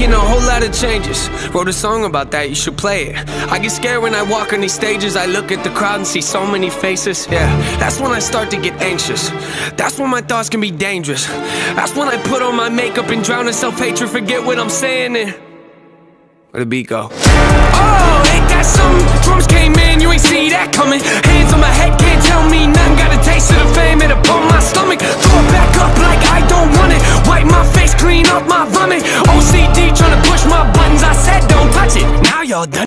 making a whole lot of changes. Wrote a song about that, you should play it. I get scared when I walk on these stages. I look at the crowd and see so many faces. Yeah, that's when I start to get anxious. That's when my thoughts can be dangerous. That's when I put on my makeup and drown in self-hatred. Forget what I'm saying and where the beat go? Oh, ain't that something? Drums came in, you ain't see that coming. Hands on my head, can't tell me nothing. Got a taste of the fame, it'll pull my